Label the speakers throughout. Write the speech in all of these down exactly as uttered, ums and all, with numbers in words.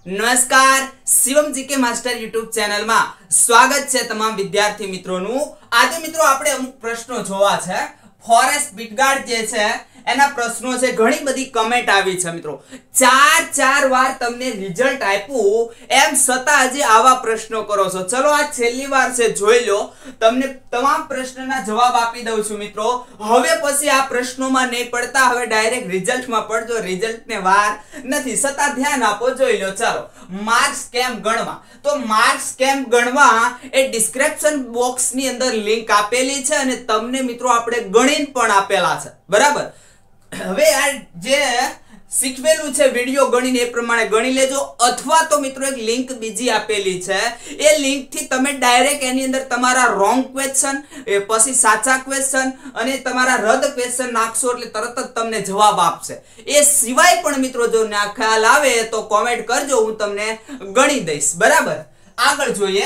Speaker 1: નમસ્કાર Shivam GK master YouTube channel માં સ્વાગત છે તમામ વિદ્યાર્થી મિત્રોનું। આજે મિત્રો આપણે અમુક પ્રશ્નો જોવા છે। ફોરેસ્ટ બીટગાર્ડ જે છે એના પ્રશ્નો છે, ઘણી બધી કમેન્ટ આવી છે મિત્રો। ચાર ચાર વાર તમને રિઝલ્ટ આપ્યું એમ છતાં હજી આવા પ્રશ્નો કરો છો। ચલો આ છેલ્લી વાર છે, જોઈ લો। તમને તમામ પ્રશ્નના જવાબ આપી દઉં છું મિત્રો। હવે પછી આ પ્રશ્નોમાં નહીં પડતા, હવે ડાયરેક્ટ રિઝલ્ટમાં પડજો। રિઝલ્ટને વાર નથી, છતાં ધ્યાન આપો, જોઈ લો। ચાલો, માર્ક્સ કેમ ગણવા? તો માર્ક્સ કેમ ગણવા એ ડિસ્ક્રિપ્શન બોક્સની અંદર લિંક આપેલી છે અને તમને મિત્રો આપણે ગણીને પણ આપેલા છે, બરાબર। હવે આ જે શીખવેલું છે વિડિયો ગણીને એ પ્રમાણે ગણી લેજો, અથવા તો મિત્રો એક લિંક બીજી આપેલી છે, એ લિંક થી તમે ડાયરેક્ટ એની અંદર તમારા રોંગ ક્વેશ્ચન, એ પછી સાચા ક્વેશ્ચન અને તમારા રદ ક્વેશ્ચન નાખશો એટલે તરત જ તમને જવાબ આપશે। એ સિવાય પણ મિત્રો જો ના ખ્યાલ આવે તો કોમેન્ટ કરજો, હું તમને ગણી દઈશ, બરાબર। આગળ જોઈએ।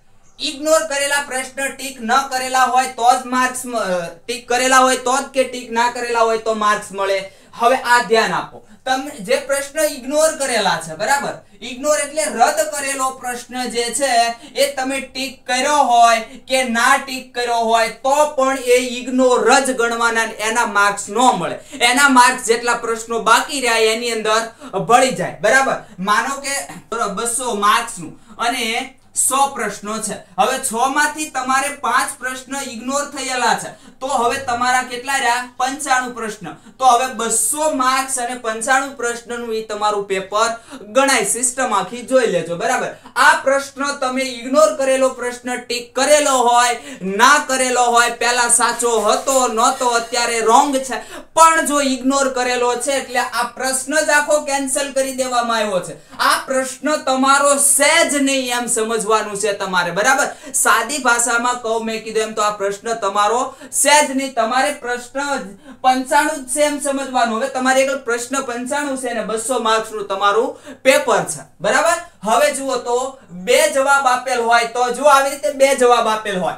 Speaker 1: ઇગ્નોર કરેલા પ્રશ્ન ટીક ન કરેલા હોય તો જ માર્ક્સ, ટીક કરેલા હોય તો જ કે ટીક ના કરેલા હોય તો માર્ક્સ મળે। હવે આ ધ્યાન આપો, તમે જે પ્રશ્ન ઇગ્નોર કરેલા છે, બરાબર, ઇગ્નોર એટલે રદ કરેલો પ્રશ્ન જે છે એ તમે ટીક કર્યો હોય કે ના ટીક કર્યો હોય તો પણ એ ઇગ્નોર જ ગણવાના, એના માર્ક્સ ન મળે। એના માર્ક્સ જેટલા પ્રશ્નો બાકી રહ્યા એની અંદર ભળી જાય, બરાબર। માનો કે બસો માર્ક્સ નું અને સો પ્રશ્નો છે, હવે છ માંથી તમારે પાંચ પ્રશ્ન ઇગ્નોર થયેલા છે, તો હવે તમારા કેટલા રહ્યા? પંચાણું પ્રશ્ન। તો હવે બસો માર્ક્સ અને પંચાણું પ્રશ્નનું ઈ તમારું પેપર ગણાય। સિસ્ટમ આખી જોઈ લેજો, બરાબર। આ પ્રશ્ન તમે ઇગ્નોર કરેલો પ્રશ્ન ટીક કરેલો હોય, ના કરેલો હોય, પહેલા સાચો હતો નહોતો, અત્યારે રોંગ છે, પણ જો ઇગ્નોર કરેલો છે એટલે આ પ્રશ્ન જ આખો કેન્સલ કરી દેવામાં આવ્યો છે। આ પ્રશ્ન તમારો સહેજ નહીં એમ સમજ છે તમારે, બરાબર। સાદી ભાષામાં કહું, મેં કીધું એમ, તો આ પ્રશ્ન તમારો સહેજ નહીં, તમારે પ્રશ્ન પંચાણું છે એમ સમજવાનું। હવે તમારે એક પ્રશ્ન પંચાણું છે અને બસો માર્ક્સ નું તમારું પેપર છે, બરાબર। હવે જુઓ તો બે જવાબ આપેલ હોય તો જો આવી રીતે બે જવાબ આપેલ હોય,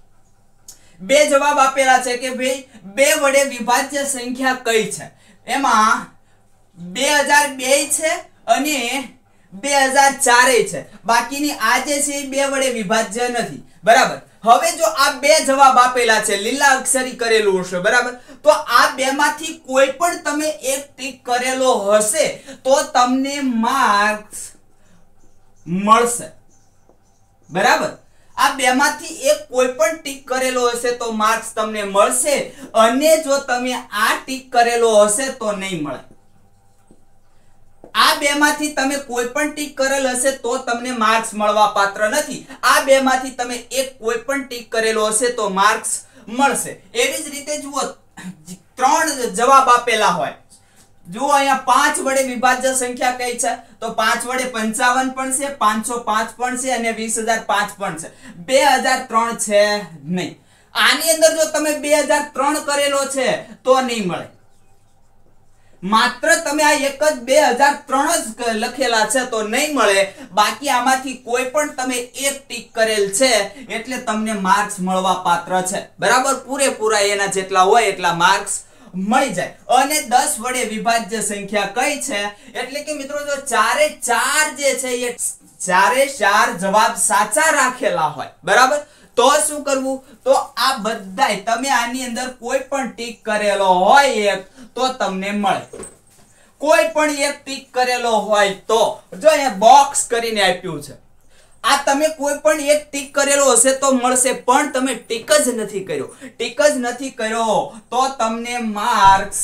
Speaker 1: બે જવાબ આપેલા છે કે ભાઈ બે વડે વિભાજ્ય સંખ્યા કઈ છે? એમાં બે હજાર બે છે અને બે હજાર ચાર છે, બાકીની આ જે છે એ બે વડે વિભાજ્ય નથી, બરાબર। હવે જો આ બે જવાબ આપેલા છે, લીલા અક્ષરી કરેલું હશે, બરાબર, તો આ બે માંથી કોઈ પણ તમે એક ટીક કરેલો હશે તો તમને માર્ક્સ મળશે, બરાબર। આ બે માંથી એક કોઈ પણ ટીક કરેલો હશે તો માર્ક્સ તમને મળશે, અને જો તમે આ ટીક કરેલો હશે તો નહીં મળે। આ બે માંથી તમે કોઈ પણ ટીક કરેલ હશે તો તમને માર્ક્સ મળવા પાત્ર નથી। આ બે માંથી તમે એક કોઈ પણ ટીક કરેલો હશે તો માર્ક્સ મળશે। એવી જ રીતે જુઓ, ત્રણ જવાબ આપેલા હોય, જુઓ અહીંયા પાંચ વડે વિભાજ્ય સંખ્યા કઈ છે? તો પાંચ વડે પંચાવન પણ છે, પાંચસો પાંચ પણ છે અને વીસ હજાર પાંચ પણ છે, બે હજાર ત્રણ છે નહીં। આની અંદર જો તમે બે હજાર ત્રણ કરેલો છે તો નહીં મળે, માત્ર તમે આ એક જ બે હજાર ત્રણ જ લખેલા છે તો નહીં મળે, બાકી આમાંથી કોઈ પણ તમે એક ટીક કરેલ છે એટલે તમને માર્ક્સ મળવા પાત્ર છે, બરાબર। પૂરેપૂરા એના જેટલા હોય એટલા માર્ક્સ મળી જાય। અને દસ વડે વિભાજ્ય સંખ્યા કઈ છે? એટલે કે મિત્રો જો ચારે ચાર જે છે એ ચારે ચાર જવાબ સાચા રાખેલા હોય, બરાબર, તો શું કરવું? તો આ બધાય તમે આની અંદર કોઈ પણ ટીક કરેલો હોય એક તો તમને મળે, કોઈ પણ એક ટીક કરેલો હોય તો, જો અહીંયા બોક્સ કરીને આપ્યું છે, આ તમે કોઈ પણ એક ટીક કરેલો હશે તો મળશે, પણ તમે ટીક જ નથી કર્યો, ટીક જ નથી કર્યો તો તમને માર્ક્સ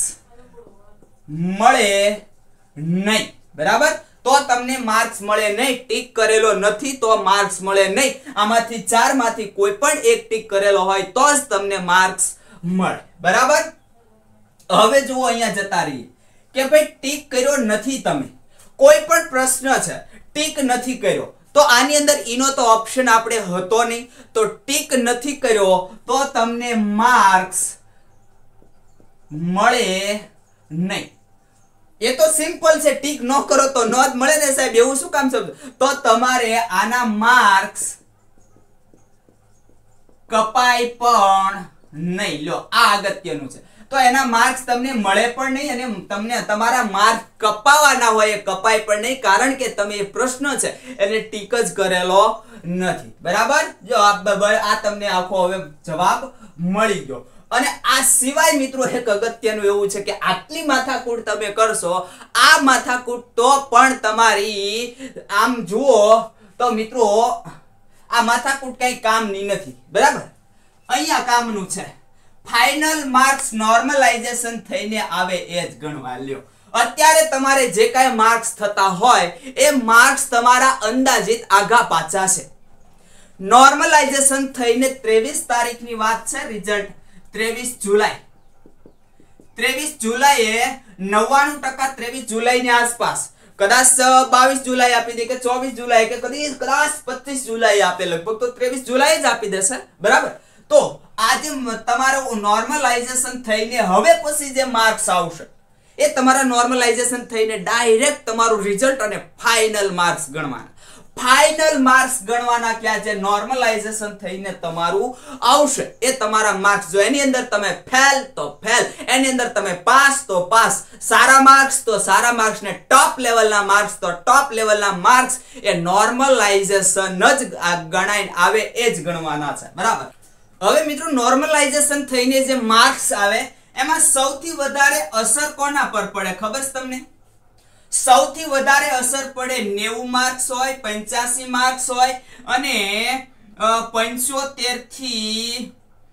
Speaker 1: મળે નહીં, બરાબર। તો તમને માર્ક્સ મળે નહીં, ટીક કરેલો નથી તો માર્ક્સ મળે નહીં। આમાંથી ચાર માંથી કોઈ પણ એક ટીક કરેલો હોય તો જ તમને માર્ક્સ મળે, બરાબર। હવે જુઓ, અહીંયા જતા રહીએ કે ભાઈ ટીક કર્યો નથી, તમે કોઈ પણ પ્રશ્ન છે ટીક નથી કર્યો, તો આની અંદર ઈનો તો ઓપ્શન આપણે હતો નહીં, તો ટીક નથી કર્યો તો તમને માર્ક્સ મળે નહીં। એ તો સિમ્પલ છે, ટીક ન કરો તો ન જ મળે ને સાહેબ, એવું શું કામ સમજો? તો તમારે આના માર્ક્સ કપાય પણ નહીં, લો આ અગત્યનું છે। તો એના માર્ક્સ તમને મળે પણ નહીં અને તમને તમારા માર્ક કપાવાના હોય એ કપાય પણ નહીં, કારણ કે તમે એ પ્રશ્ન છે એને ટીક જ કરેલો નથી. બરાબર, જો આ તમને આખો હવે જવાબ મળી ગયો. અને આ સિવાય મિત્રો એક અગત્યનું એવું છે કે આટલી માથાકૂટ તમે કરશો, આ માથાકૂટ તો પણ તમારી આમ જુઓ તો મિત્રો આ માથાકૂટ કઈ કામની નથી. બરાબર, અહીંયા કામનું છે. ફાઇનલ માર્ક્સ નોર્મલાઇઝેશન થઈને આવે એ જ ગણવા લ્યો. અત્યારે તમારે જે કાંઈ માર્ક્સ થતા હોય એ માર્ક્સ તમારા અંદાજિત આગા પાછા છે. નોર્મલાઇઝેશન થઈને ત્રેવીસ તારીખની વાત છે. રિઝલ્ટ ત્રેવીસ જુલાઈ ત્રેવીસ જુલાઈએ નવ્વાણું ટકા ત્રેવીસ જુલાઈ ની આસપાસ, કદાચ બાવીસ જુલાઈ આપી દે કે ચોવીસ જુલાઈ કે કદી કદાચ પચીસ જુલાઈ આપે, લગભગ તો ત્રેવીસ જુલાઈ જ આપી દેશે. બરાબર, તો આજે તમારું નોર્મલાઇઝેશન થઈને હવે પછી જે માર્ક્સ આવશે એ તમારા નોર્મલાઇઝેશન થઈને ડાયરેક્ટ તમારું રિઝલ્ટ અને ફાઇનલ માર્ક્સ ગણવાના. ફાઇનલ માર્ક્સ ગણવાના ક્યાં છે? નોર્મલાઇઝેશન થઈને તમારું આવશે એ તમારા માર્ક્સ. જો એની અંદર તમે ફેલ તો ફેલ, એની અંદર તમે પાસ તો પાસ, સારા માર્ક્સ તો સારા માર્ક્સ ને ટોપ લેવલના માર્ક્સ તો ટોપ લેવલના માર્ક્સ એ નોર્મલાઇઝેશન જ ગણાઈને આવે એ જ ગણવાના છે. બરાબર, હવે મિત્રો નોર્મલાઇઝેશન થઈને જે માર્ક્સ આવે એમાં સૌથી વધારે અસર કોના પર પડે ખબર છે તમને? સૌથી વધારે અસર પડે નેવું માર્ક્સ હોય, પંચ્યાસી માર્ક્સ હોય અને પંચોતેર થી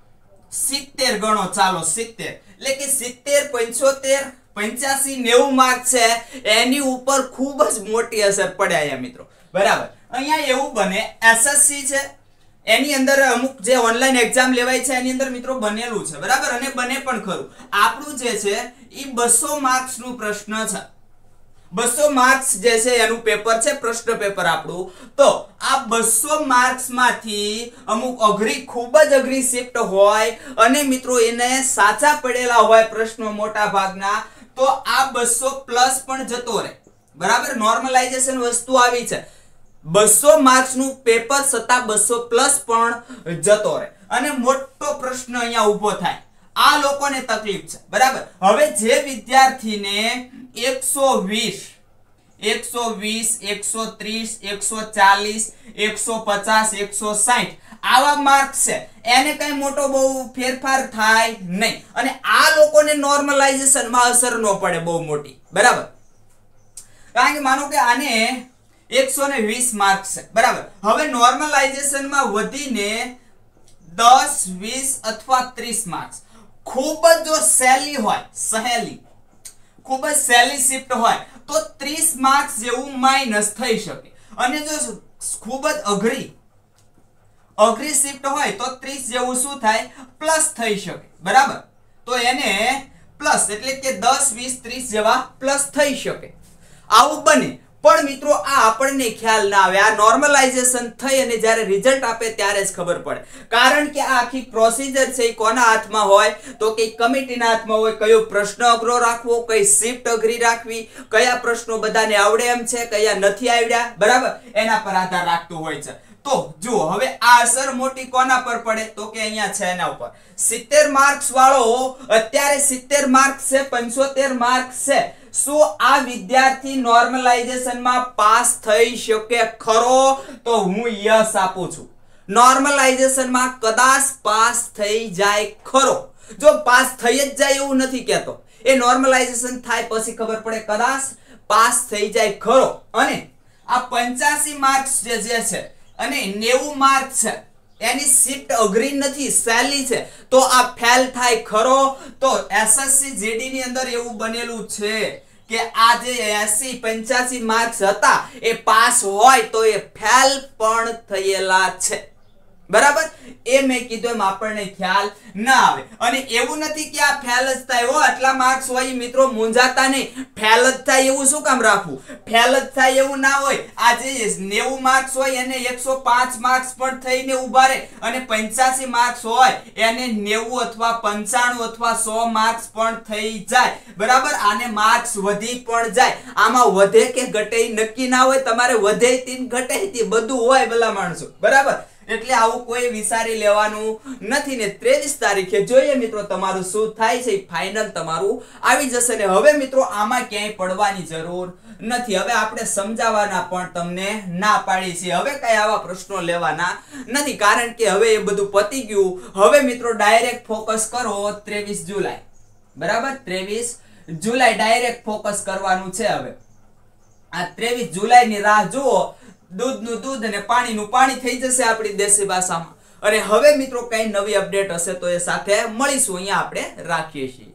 Speaker 1: સિત્તેર ગણો. ચાલો સિત્તેર, એટલે કે સિત્તેર, પંચોતેર, પંચ્યાસી, નેવું માર્ક છે એની ઉપર ખૂબ જ મોટી અસર પડે અહીંયા મિત્રો. બરાબર, અહીંયા એવું બને એસએસસી છે એની અંદર અમુક જે ઓનલાઈન એક્ઝામ લેવાય છે એની અંદર મિત્રો બનેલું છે. બરાબર, અને બને પણ ખરું. આપણું જે છે એ બસો માર્ક્સ નું પ્રશ્ન છે. બસો માર્ક્સ જે છે એનું પેપર છે, પ્રશ્ન પેપર આપણું. તો આ બસો માર્ક્સ માંથી અમુક અઘરી, ખૂબ જ અઘરી શિફ્ટ હોય અને મિત્રો એને સાચા પડેલા હોય પ્રશ્નો મોટા ભાગના, તો આ બસો પ્લસ પણ જતો રહે. બરાબર, નોર્મલાઇઝેશન વસ્તુ આવી છે. બસો માર્ક્સ નું પેપર છતાં બસો પ્લસ પણ જતો રહે અને મોટો પ્રશ્ન અહીંયા ઉભો થાય. આ લોકોને તકલીફ છે. બરાબર, હવે જે વિદ્યાર્થીને એકસો વીસ, એકસો વીસ, એકસો ત્રીસ, એકસો ચાલીસ, એકસો પચાસ, એકસો સાઠ આવા માર્ક્સ છે એને કઈ મોટો બહુ ફેરફાર થાય નહીં અને આ લોકોને નોર્મલાઇઝેશન માં અસર ન પડે બહુ મોટી. બરાબર, કારણ કે માનો કે આને એકસો વીસ માર્ક્સ છે. બરાબર, હવે નોર્મલાઇઝેશન માં વધીને દસ, વીસ અથવા ત્રીસ માર્ક્સ. ખૂબ જ જો સહેલી હોય, સહેલી ખૂબ જ સહેલી શિફ્ટ હોય તો ત્રીસ માર્ક્સ જેવું માઇનસ થઈ શકે અને જો ખૂબ જ અઘરી અઘરી શિફ્ટ હોય તો ત્રીસ જેવું શું થાય? પ્લસ થઈ શકે. બરાબર, તો એને પ્લસ એટલે કે દસ, વીસ, ત્રીસ જેવા પ્લસ થઈ શકે. આવું બને. પણ મિત્રો આ આપણને ખ્યાલ ના આવે. આ નોર્મલાઇઝેશન થઈ અને જ્યારે રિઝલ્ટ આપે ત્યારે જ ખબર પડે, કારણ કે આ આખી પ્રોસિજર છે એ કોના હાથમાં હોય? તો કે કમિટીના હાથમાં હોય. કયો પ્રશ્ન અઘરો રાખવો, કઈ શિફ્ટ અઘરી રાખવી, કયા પ્રશ્નો બધાને આવડે એમ છે, કયા નથી આવડ્યા. બરાબર, એના પર આધાર રાખતું હોય છે. તો જુઓ હવે આ અસર મોટી કોના પર પડે? તો કે અહીંયા છે એના ઉપર. સિત્તેર માર્ક્સ વાળો અત્યારે સિત્તેર માર્ક્સ છે, પંચોતેર માર્ક્સ છે. શું આ વિદ્યાર્થી નોર્મલાઇઝેશન માં પાસ થઈ શકે ખરો? તો હું યસ આપું છું. નોર્મલાઇઝેશન માં કદાચ પાસ થઈ જાય ખરો. જો પાસ થઈ જ જાય એવું નથી કહેતો, એ નોર્મલાઇઝેશન થાય પછી ખબર પડે, કદાચ પાસ થઈ જાય ખરો. અને આ પંચ્યાસી માર્ક્સ જે જે છે અને નેવું માર્ક્સ છે એની શિફ્ટ અઘરી નથી, સહેલી છે, તો આ ફેલ થાય ખરો? તો એસએસસી જીડી ની અંદર એવું બનેલું છે કે આ જે એસી પંચ્યાસી માર્ક્સ હતા એ પાસ હોય તો એ ફેલ પણ થયેલા છે. બરાબર, એ મેં કીધું એમ આપણને ખ્યાલ ના આવે. અને એવું નથી કે આ ફેલ જ થાય હો, આટલા માર્ક્સ હોય મિત્રો મૂંઝાતા નહીં. ફેલ જ થાય એવું શું કામ રાખવું? ફેલ જ થાય એવું ના હોય. આ જે નેવું માર્ક્સ હોય એને એકસો પાંચ માર્ક્સ પણ થઈને ઉભા રહે અને પંચ્યાસી માર્ક્સ હોય એને નેવું અથવા પંચાણું અથવા સો માર્ક્સ પણ થઈ જાય. બરાબર, આને માર્ક્સ વધી પણ જાય. આમાં વધે કે ઘટે નક્કી ના હોય. તમારે વધે તીન ઘટે તી બધું હોય ભલા માણસો. બરાબર, એટલે આવું કોઈ વિચારી લેવાનું નથી ને ત્રેવીસ તારીખે જોઈએ મિત્રો તમારું શું થાય છે, ફાઇનલ તમારું આવી જશે ને હવે મિત્રો આમાં ક્યાંય પડવાની જરૂર નથી. હવે આપણે સમજાવવાના પણ તમને ના પાડી છે, હવે કઈ આવા પ્રશ્નો લેવાના નથી કારણ કે હવે એ બધું પતી ગયું. હવે મિત્રો ડાયરેક્ટ ફોકસ કરો ત્રેવીસ જુલાઈ, બરાબર, ત્રેવીસ જુલાઈ ડાયરેક્ટ ફોકસ કરવાનું છે. હવે આ ત્રેવીસ જુલાઈ ની રાહ જુઓ, દૂધનું દૂધ અને પાણીનું પાણી થઈ જશે આપણી દેશી ભાષામાં. અને હવે મિત્રો કઈ નવી અપડેટ હશે તો એ સાથે મળીશું. અહીંયા આપણે રાખીએ છીએ.